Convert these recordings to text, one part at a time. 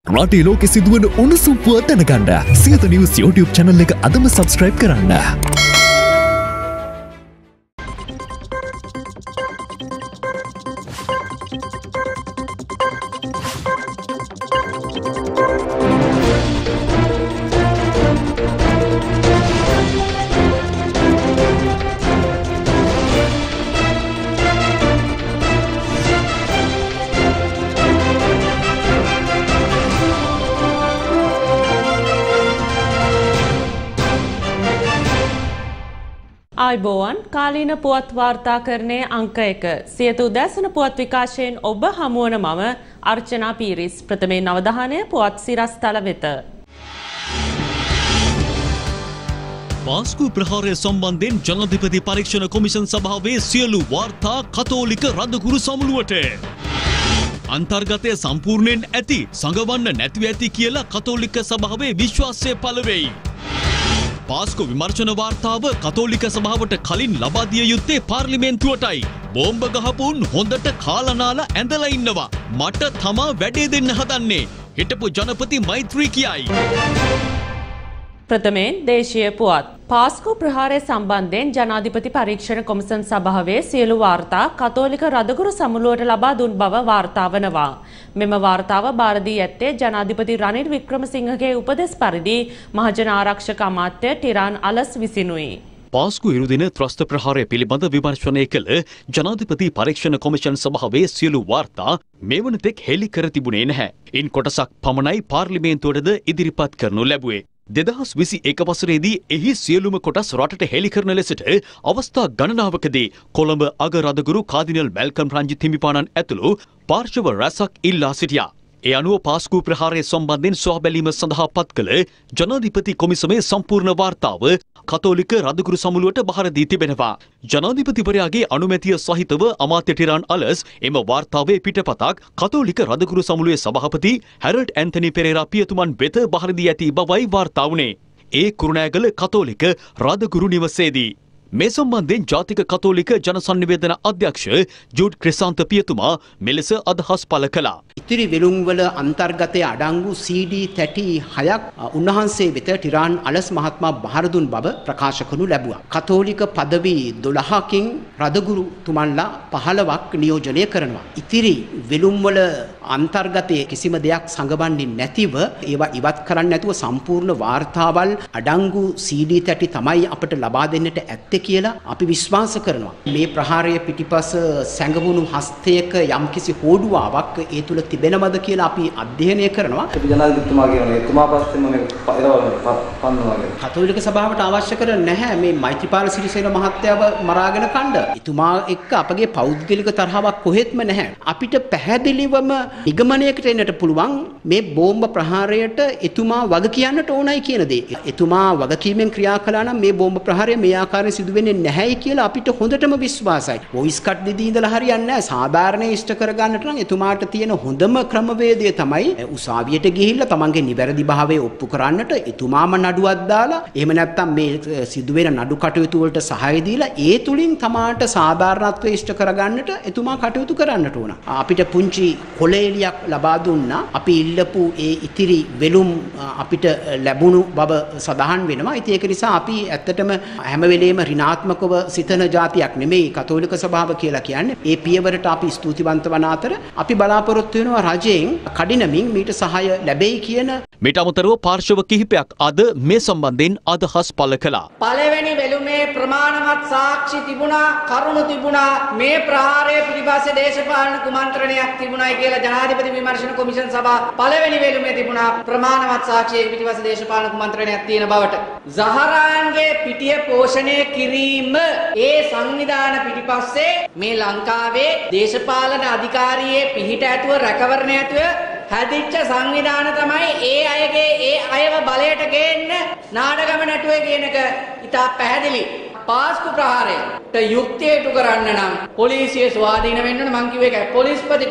රටේ ලෝකෙ සිදුවන උණුසුම් පුවත් දැනගන්න සියත නිවුස් YouTube channel එක අදම subscribe කරන්න. ආයිබෝවන් කාලීන පුවත් වාර්තාකරණයේ අංක 1 සියත උදෑසන පුවත් විකාශයෙන් ඔබ හමුවන මම අර්චනා පීරිස් ප්‍රථමයෙන් අවධානය පුවත් සිරස්තල වෙත. පාස්කු ප්‍රහාරය සම්බන්ධයෙන් ජනාධිපති පරීක්ෂණ කොමිෂන් සභාවේ සියලු වාර්තා කතෝලික රදගුරු සමුළුවට. අන්තර්ගතය සම්පූර්ණයෙන් ඇති සංගවන්න නැතිව ඇති කියලා කතෝලික සභාවේ විශ්වාසය පළ වෙයි. පාස්කු විමර්ශන වාර්තාව කතෝලික සභාවට කලින් ලබා දිය යුත්තේ පාර්ලිමේන්තුවටයි. බෝම්බ ගහපුන් හොඳට කාලනාලා ඇඳලා ඉන්නවා. මට තමා වැඩේ දෙන්න හදන්නේ. හිටපු ජනපති මෛත්‍රී කියයි. ප්‍රථමයෙන් දේශීය පුවත්. පාස්කු ප්‍රහාරය සම්බන්ධයෙන් ජනාධිපති පරීක්ෂණ කොමිසම් සභාවේ සියලු වාර්තා කතෝලික රදගුරු සමුළුවට ලබා දුන් බව වාර්තා වනවා. මෙම වාර්තාව බාර දී ඇත්තේ ජනාධිපති රනිල් වික්‍රමසිංහගේ උපදෙස් පරිදි මහජන ආරක්ෂක අමාත්‍ය ටිරාන් අලස් විසිනුයි. පාස්කු ඉරුදින ත්‍රස්ත ප්‍රහාරය පිළිබඳ විමර්ශනය කළ ජනාධිපති පරීක්ෂණ කොමිෂන් සභාවේ සියලු වාර්තා මේ වනතෙක් හෙළි කර තිබුණේ නැහැ. ඉන් කොටසක් පමණයි පාර්ලිමේන්තුවටද ඉදිරිපත් කරනු ලැබුවේ. 2021 වසරේදී එහි සියලුම කොටස් රටට හෙළි කරන ලෙසට අවස්ථා ගණනාවකදී කොළඹ අග රදගුරු කාදිනල් මැල්කම් රංජිත් හිමිපාණන් ඇතුළු පාර්ශව රැසක් ඉල්ලා සිටියා. ඒ අනුව පාස්කු ප්‍රහාරය සම්බන්ධයෙන් සොයා බැලීම සඳහා පත් කළ ජනාධිපති කොමිසමේ සම්පූර්ණ වාර්තාව කතෝලික රදගුරු සමුළුවට බහර දී තිබෙනවා. ජනාධිපතිවරයාගේ අනුමැතිය සහිතව අමාත්‍ය ටිරාන් අලස් එම වාර්තාවේ පිටපතක් කතෝලික රදගුරු සමුළුවේ සභාපති හැරල්ඩ් ඇන්තනි පෙරේරා පියතුමන් වෙත බහර දී ඇති බවයි වාර්තා වුණේ. ඒ කුරුණෑගල කතෝලික රදගුරු නිවසේදී. මේ සම්බන්ධයෙන් ජාතික කතෝලික ජනසන්නිවේදන අධ්‍යක්ෂ ජූඩ් ක්‍රිසාන්ත පියතුමා මෙලෙස අදහස් පළ කළා. ඉතිරි වෙළුම්වල අන්තර්ගතයේ අඩංගු CD 36ක් උන්වහන්සේ වෙත ටිරාන් අලස් මහත්මයා බහර දුන් බව ප්‍රකාශ කරනු ලැබුවා. කතෝලික පදවි 12කින් රදගුරු තුමන්ලා 15ක් නියෝජනය කරනවා. ඉතිරි වෙළුම්වල අන්තර්ගතයේ කිසිම දෙයක් සංගවන්නේ නැතිව ඒවා ඉවත් කරන්නේ නැතුව සම්පූර්ණ වාර්තාවල් අඩංගු CD 30 තමයි අපට ලබා දෙන්නට ඇත්තේ කියලා අපි විශ්වාස කරනවා. මේ ප්‍රහාරය පිටිපස සැඟවුණු හස්තයක යම්කිසි හෝඩුවාවක් ඒ තුල තිබෙනවද කියලා අපි අධ්‍යයනය කරනවා. ජනාධිපතිතුමා කියනවා එතුමා පස්සෙම මේ පන්නවා. කතෝලික සභාවට අවශ්‍ය කර නැහැ මේ මෛත්‍රීපාල සිරිසේන මහත්තයාව මරාගෙන කණ්ඩ. එතුමා එක්ක අපගේ පෞද්ගලික තරහාවක් කොහෙත්ම නැහැ. අපිට පැහැදිලිවම නිගමනයකට එන්නට පුළුවන් මේ බෝම්බ ප්‍රහාරයට එතුමා වග කියන්නට ඕනයි කියන දේ. එතුමා වගකීමෙන් ක්‍රියා කළා නම් මේ බෝම්බ ප්‍රහාරය මේ ආකාරයෙන් සිදු වෙන්නේ නැහැයි කියලා අපිට හොඳටම විශ්වාසයි. වොයිස් කට් දෙදී ඉඳලා හරියන්නේ නැහැ. සාධාරණ ඉෂ්ට කරගන්නට නම් එතුමාට තියෙන හොඳම ක්‍රමවේදය තමයි උසාවියට ගිහිල්ලා තමන්ගේ නිවැරදි භාවය ඔප්පු කරන්නට එතුමාම නඩුවක් දාලා එහෙම නැත්නම් මේ සිදුවෙන නඩු කටයුතු වලට සහාය දීලා ඒ තුලින් තමාට සාධාරණත්වය ඉෂ්ට කරගන්නට එතුමා කටයුතු කරන්නට ඕන. අපිට පුංචි කොලේලියක් ලබා දුන්නා. අපි ඉල්ලපු ඒ ඉතිරි වෙලුම් අපිට ලැබුණු බව සඳහන් වෙනවා. ඉතින් ඒක නිසා අපි ඇත්තටම හැම වෙලේම ඍණාත්මකව සිතන જાතියක් නෙමෙයි කතෝලික සභාව කියලා කියන්නේ. ඒ පියවරට අපි ස්තුතිවන්ත වන අතර අපි බලාපොරොත්තු වෙනවා රජයෙන් කඩිනමින් මීට සහාය ලැබෙයි කියන. මීට අමතරව පාර්ශව කිහිපයක් අද මේ සම්බන්ධයෙන් අදහස් පළ කළා. පළවෙනි වෙළුමේ ප්‍රමාණවත් සාක්ෂි තිබුණා, කරුණු තිබුණා. මේ ප්‍රහාරය පිළිබඳ දේශපාලන කුමන්ත්‍රණයක් තිබුණායි කියලා ජනාධිපති විමර්ශන කොමිෂන් සභාව පළවෙනි වෙළුමේ තිබුණා ප්‍රමාණවත් සාක්ෂියේ පිළිබඳ දේශපාලන කුමන්ත්‍රණයක් තියෙන බවට. සහරාන්ගේ පිටිය පෝෂණය කිරීම ඒ සංවිධාන පිටිපස්සේ මේ ලංකාවේ දේශපාලන අධිකාරියේ පිහිට ඇතුව රැකවරණ ඇතුව හැදිච්ච සංවිධාන තමයි ඒ අයගේ ඒ අයව බලයට ගේන්න නාටකම නැටුවේ කියන එක ඉතා පැහැදිලි. පාස්කු ප්‍රහාරයට යුක්තිය ඉටු කරන්න නම් පොලිසිය ස්වාධීන වෙන්න ඕන. මං කිව්වේ ඒකයි. පොලිස්පතිට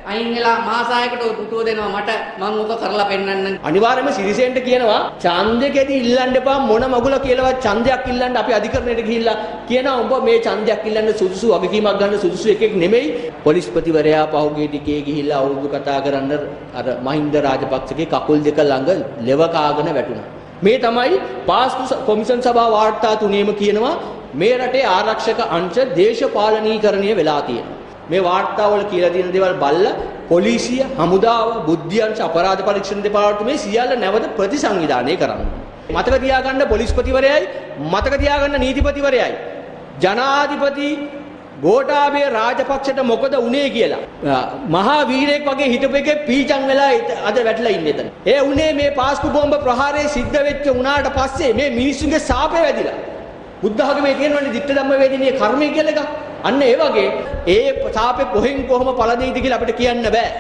අයින් වෙලා මහාසායකට ඔය පුටුව දෙනවා මට මම ඕක කරලා පෙන්නන්නම්. අනිවාර්යයෙන්ම සිරිසෙන්ට කියනවා ඡන්දෙකදී ඉල්ලන්න එපා මොන මගුල කියලාවත් ඡන්දයක් ඉල්ලන්න අපි අධිකරණයට ගිහිල්ලා කියනවා උඹ මේ ඡන්දයක් ඉල්ලන්න සුදුසු වගකීමක් ගන්න සුදුසු එකෙක් නෙමෙයි. පොලිස්පතිවරයා පහුගිය ටිකේ ගිහිල්ලා අවුරුදු කතා කරන්න අර මහින්ද රාජපක්ෂගේ කකුල් දෙක ළඟ ලෙව කාගෙන වැටුණා. මේ තමයි පාස්කු කොමිෂන් සභා වාර්තා තුනේම කියනවා මේ රටේ ආරක්ෂක අංශ දේශපාලනීකරණය වෙලා තියෙනවා. මේ වාර්තාවල කියලා තියෙන දේවල් බල්ලා පොලිසිය, හමුදාව, බුද්ධි අංශ, අපරාධ පරීක්ෂණ දෙපාර්තමේ සියල්ල නැවත ප්‍රතිසංවිධානය කරන්න. මතක තියාගන්න පොලිස්පතිවරයයි, මතක තියාගන්න නීතිපතිවරයයි. ජනාධිපති ගෝඨාභය රාජපක්ෂට මොකද උනේ කියලා. මහා වීරයෙක් වගේ හිටපු එකේ පීචන් වෙලා අද වැටලා ඉන්නේ එතන. ඒ උනේ මේ පාස්කු බෝම්බ ප්‍රහාරය සිද්ධ වෙච්ච උනාට පස්සේ මේ මිනිස්සුන්ගේ සාපේ වැදිලා. බුද්ධ ධර්මයේ තියෙනවනේ ditta ධම්ම වේදිනිය කර්මය කියලා එකක්. අන්න ඒ වගේ ඒ සාපේ කොහෙන් කොහොම පළ දෙයිද කියලා අපිට කියන්න බෑ.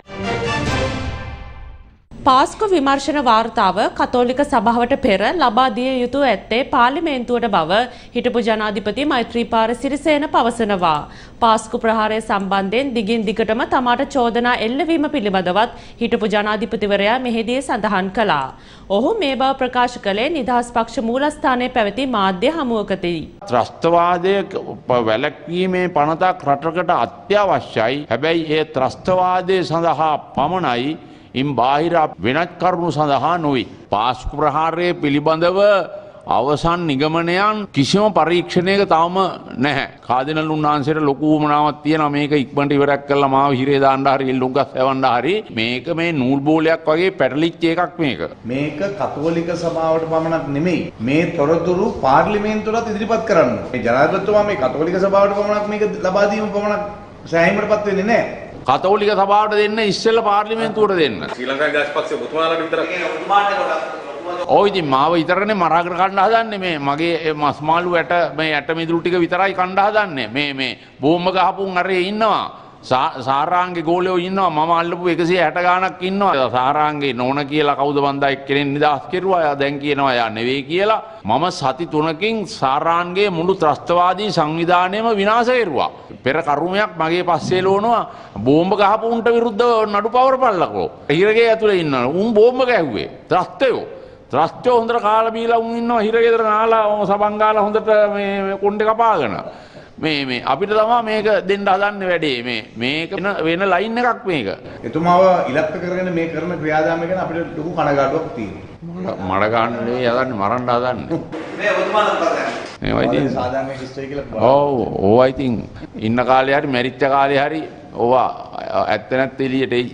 පාස්කු විමර්ශන වාර්තාව කතෝලික සභාවට පෙර ලබා දිය යුතු ඇත්තේ පාර්ලිමේන්තුවට බව හිටපු ජනාධිපති මෛත්‍රීපාල සිරිසේන පවසනවා. පාස්කු ප්‍රහාරය සම්බන්ධයෙන් දිගින් දිගටම තමාට චෝදනා එල්ලවීම පිළිබඳවත් හිටපු ජනාධිපතිවරයා මෙහිදී සඳහන් කළා. ඔහු මේ බව ප්‍රකාශ කළේ නිදහස් පක්ෂ මූලස්ථානයේ පැවති මාධ්‍ය හමුවකදී. ත්‍රස්තවාදයේ වැළැක්වීමේ පනතක් රටකට අත්‍යවශ්‍යයි. හැබැයි ඒ ත්‍රස්තවාදයේ සඳහා පමණයි ඉන් බාහිර වෙනත් කරුණු සඳහා නොවේ. පාස්කු ප්‍රහාරය පිළිබඳව අවසන් නිගමනයන් කිසිම පරීක්ෂණයක තවම නැහැ. කාදිනල් උන්වහන්සේට ලොකු උවමනාවක් තියෙනවා මේක ඉක්මනට ඉවරක් කරලා මාව හිරේ දාන්න හරි එල්ලුම්ගස් හැවන්න හරි මේක මේ නූල් බෝලයක් වගේ පැටලිච්ච එකක් මේක. මේක කතෝලික සභාවට පමණක් නෙමෙයි මේ තොරතුරු පාර්ලිමේන්තුවටත් ඉදිරිපත් කරන්න. මේ ජනාධිපතිතුමා මේ කතෝලික සභාවට පමණක් මේක ලබා දීම පමණක් සෑහීමකටපත් වෙන්නේ නැහැ. කතෝලික සභාවට දෙන්න ඉස්සෙල්ලා පාර්ලිමේන්තුවට දෙන්න. ශ්‍රී ලංකා ගාස්පක්ෂ ඔබතුමාලාට විතරක්. ඔය ඉතින් මාව විතරනේ මරාගෙන කන්න හදන්නේ මේ මගේ මස් මාළු ඇට මේ ඇට මිදුළු ටික විතරයි කන්න හදන්නේ. මේ බෝම්බ ගහපුන් අරේ ඉන්නවා. සාරාංගේ ගෝලයෝ ඉන්නවා. මම අල්ලපු 160 ගාණක් ඉන්නවා. සාරාංගේ නෝන කියලා කවුද බන්දා එක්කෙනෙක් නිදහස් කෙරුවා. එයා දැන් කියනවා එයා නෙවෙයි කියලා. මම සති 3කින් සාරාංගේ මුළු ත්‍රස්තවාදී සංවිධානයම විනාශ කෙරුවා. පෙර කරුමයක් මගේ පස්සේ ලෝනවා බෝම්බ ගහපු උන්ට විරුද්ධව නඩු පවරපල්ලකෝ. හිරගේ ඇතුලේ ඉන්නවා. උන් බෝම්බ ගැහුවේ. ත්‍රස්තයෝ හොඳට කාලා බීලා උන් ඉන්නවා හිරගෙදර නාලා සබන් ගාලා හොඳට මේ කොණ්ඩේ කපාගෙන. මේ අපිට තමයි මේක දෙන්න හදන්නේ වැඩේ. මේක වෙන ලයින් එකක් මේක. එතුමාව ඉලක්ක කරගෙන මේ කරන ක්‍රියාදාමය ගැන අපිට ලොකු කනගාටුවක් තියෙනවා. මඩ ගන්න නෙවෙයි හදන්නේ මරන්න හදන්නේ. මේ ඔබතුමාලත් කරන්නේ. මේවා ඉතින් සාධාරණ කිස්ටේ කියලා. ඕවා ඉතින් ඉන්න කාලේ හරි මැරිච්ච කාලේ හරි ඕවා ඇත්ත නැත්te එළියට එයි.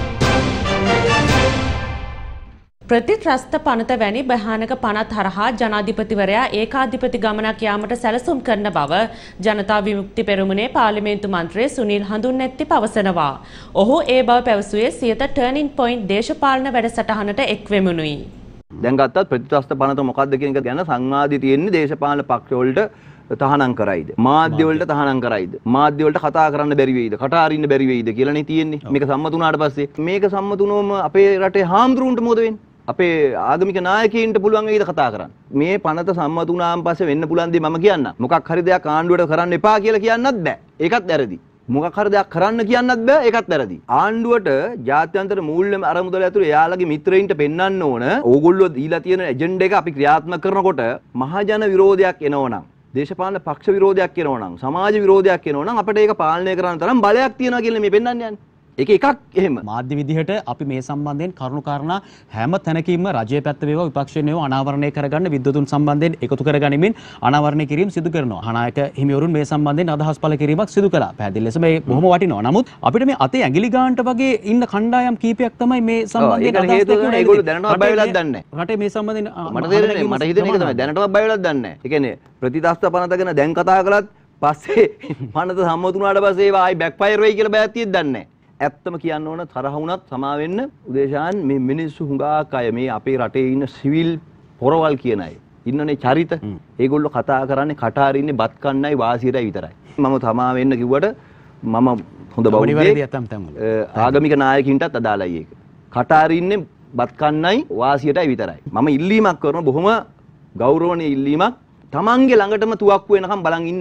ප්‍රතිත්‍රස්ත පනත වැනි භයානක පනත් හරහා ජනාධිපතිවරයා ඒකාධිපති ගමනක් යාමට සැලසුම් කරන බව ජනතා විමුක්ති පෙරමුණේ පාර්ලිමේන්තු මන්ත්‍රී සුනිල් හඳුන්නැත්ති පවසනවා. ඔහු ඒ බව පැවසුවේ සියත ටර්නින් පොයින්ට් දේශපාලන වැඩසටහනට එක්වෙමුණුයි. දැන් ගත්තත් ප්‍රතිත්‍රස්ත පනත මොකක්ද කියන එක ගැන සංවාදي තියෙන්නේ දේශපාලන පක්ෂ වලට තහනම් කරයිද මාධ්‍ය වලට තහනම් කරයිද මාධ්‍ය වලට කතා කරන්න බැරි වෙයිද කට අරින්න බැරි වෙයිද කියලානේ තියෙන්නේ. මේක සම්මත වුණාට පස්සේ මේක සම්මත වුණොම අපේ රටේ හාමුදුරුවන්ට මොකද වෙන්නේ? අපේ ආගමික නායකයින්ට පුළුවන් වෙයිද කතා කරන්න? මේ පනත සම්මත වුණාන් පස්සේ වෙන්න පුළුවන් දේ මම කියන්නම්. මොකක් හරි දෙයක් ආණ්ඩුවට කරන්න එපා කියලා කියන්නත් බෑ. ඒකත් වැරදි. මොකක් හරි දෙයක් කරන්න කියන්නත් බෑ. ඒකත් වැරදි. ආණ්ඩුවට ජාත්‍යන්තර මූල්‍ය අරමුදල ඇතුළේ එයාලගේ මිත්‍රයින්ට පෙන්වන්න ඕන ඕගොල්ලෝ දීලා තියෙන එජෙන්ඩා එක අපි ක්‍රියාත්මක කරනකොට මහජන විරෝධයක් එනවනම් දේශපාලන පක්ෂ විරෝධයක් එනවනම් සමාජ විරෝධයක් එනවනම් අපිට ඒක පාලනය කරන්න තරම් බලයක් තියෙනවා කියලා මේ පෙන්වන්න යන්නේ. ඒක එකක් එහෙම මාධ්‍ය විදිහට අපි මේ සම්බන්ධයෙන් කරුණු කාරණා හැම තැනකින්ම රජයේ පැත්ත වේවා විපක්ෂයෙන් වේවා අනාවරණය කරගන්න විද්වතුන් සම්බන්ධයෙන් එකතු කරගනිමින් අනාවරණය කිරීම සිදු කරනවා. අනායක හිමිවරුන් මේ සම්බන්ධයෙන් අදහස් පළ කිරීමක් සිදු කළා. පැහැදිලි ලෙස මේ බොහොම වටිනවා. නමුත් අපිට මේ අතේ ඇඟිලි ගන්නට වගේ ඉන්න කණ්ඩායම් කීපයක් තමයි මේ සම්බන්ධයෙන් අදහස් දෙන්නේ. ඒගොල්ලෝ දැනටවත් බය වෙලක් දන්නේ නැහැ. රටේ මේ සම්බන්ධයෙන් මට තේරෙන්නේ මට හිතෙන එක තමයි දැනටවත් බය වෙලක් දන්නේ නැහැ. ඒ කියන්නේ ප්‍රතිත්‍රස්ත පනත ගැන දැන් කතා කළත් පස්සේ පනත සම්මත වුණාට පස්සේ ඒවා ආයි බෑක්ෆයර් වෙයි කියලා බයත් තියෙද්දි දන්නේ නැහැ. ඇත්තම කියන්න ඕන තරහ වුණත් සමා වෙන්න උදේශාන් මේ මිනිස්සු හුඟක් අය මේ අපේ රටේ ඉන්න සිවිල් පොරවල් කියන අය ඉන්නනේ චරිත ඒගොල්ලෝ කතා කරන්නේ කට අරින්නේ බත් කන්නයි වාසියටයි විතරයි මම තමා වෙන්න කිව්වට මම හොඳ බෞද්ධයෙක් ආගමික නායකින්ටත් අදාළයි ඒක කට අරින්නේ බත් කන්නයි වාසියටයි විතරයි මම ඉල්ලීමක් කරන බොහොම ගෞරවණීය ඉල්ලීමක් තමන්ගේ ළඟටම තුවක්කු වෙනකම් බලන් ඉන්න එපා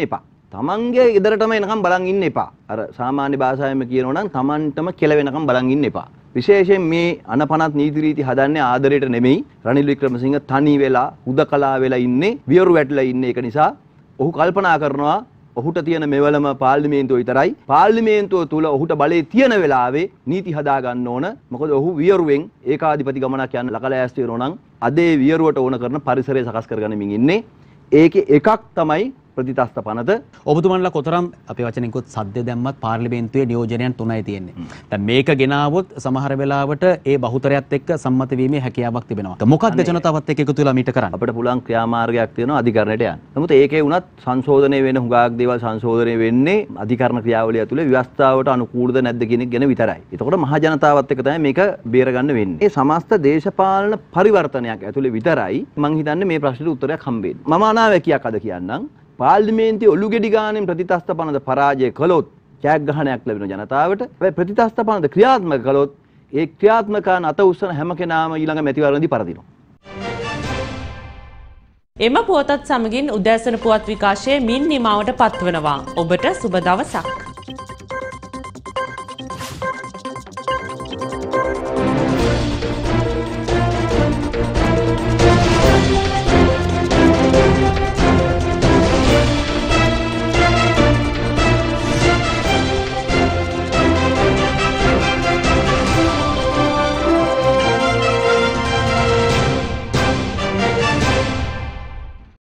තමන්ගේ ගෙදරටම එනකම් බලන් ඉන්න එපා. අර සාමාන්‍ය භාෂාවෙන් කියනවා නම් තමන්ටම කෙලවෙනකම් බලන් ඉන්න එපා. විශේෂයෙන් මේ අනපනත් නීති රීති හදන්නේ ආදරයට නෙමෙයි. රනිල් වික්‍රමසිංහ තනි වෙලා හුදකලා වෙලා ඉන්නේ, වියරු වැටලා ඉන්නේ. ඒක නිසා ඔහු කල්පනා කරනවා ඔහුට තියෙන මෙවලම පාර්ලිමේන්තුව විතරයි. පාර්ලිමේන්තුව තුල ඔහුට බලය තියෙන වෙලාවේ නීති හදා ගන්න ඕන. මොකද ඔහු වියරුවෙන් ඒකාධිපති ගමනක් යන ලකලෑස්ති වෙනවා නම් අදේ වියරුවට ඕන කරන පරිසරය සකස් කරගන්නමින් ඉන්නේ. ඒකේ එකක් තමයි ප්‍රතිතස්ත පනත. ඔබතුමන්ලා කොතරම් අපේ වචනෙන් කිව්වොත් සද්ද දැම්මත් පාර්ලිමේන්තුවේ නියෝජනයන් 3යි තියෙන්නේ. දැන් මේක ගෙනාවොත් සමහර වෙලාවට ඒ බහුතරයත් එක්ක සම්මත වීමේ හැකියාවක් තිබෙනවා. මොකක්ද ජනතාවත් එක්ක එකතු වෙලා මීට කරන්නේ? අපිට පුළුවන් ක්‍රියාමාර්ගයක් තියෙනවා අධිකරණයට යන්න. නමුත් ඒකේ වුණත් සංශෝධනය වෙන හුඟක් දේවල් සංශෝධනය වෙන්නේ අධිකරණ ක්‍රියාවලිය ඇතුලේ ව්‍යවස්ථාවට අනුකූලද නැද්ද කියන එක ගැන විතරයි. එතකොට මහ ජනතාවත් එක්ක තමයි මේක බේරගන්න වෙන්නේ. මේ සමස්ත දේශපාලන පරිවර්තනයක් ඇතුලේ විතරයි මම හිතන්නේ මේ ප්‍රශ්නෙට උත්තරයක් හම්බෙන්නේ. මම අනාවැකියක් අද කියන්නම්. පාර්ලිමේන්තුවේ ඔලුගෙඩි ගානෙන් ප්‍රතිතස්ත පනත පරාජය කළොත් ජයග්‍රහණයක් ලැබෙන ජනතාවට. හැබැයි ප්‍රතිතස්ත පනත ක්‍රියාත්මක කළොත් ඒ ක්‍රියාත්මකයන් අත උස්සන හැම කෙනාම ඊළඟ මැතිවරණදී පරදිනවා. එම පුවතත් සමගින් උදෑසන පුවත් විකාශයේ මින් නිමාවට පත්වනවා. ඔබට සුබ දවසක්.